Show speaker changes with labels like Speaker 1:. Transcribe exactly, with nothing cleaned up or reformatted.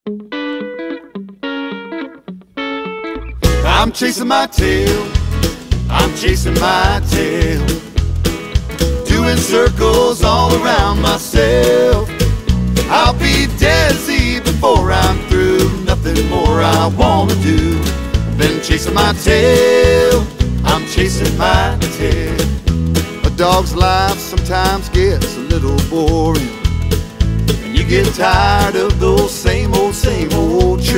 Speaker 1: I'm chasing my tail, I'm chasing my tail, doing circles all around myself. I'll be dizzy before I'm through, nothing more I wanna do than chasing my tail. I'm chasing my tail. A dog's life sometimes gets a little boring, and you get tired of those same old, same old tricks.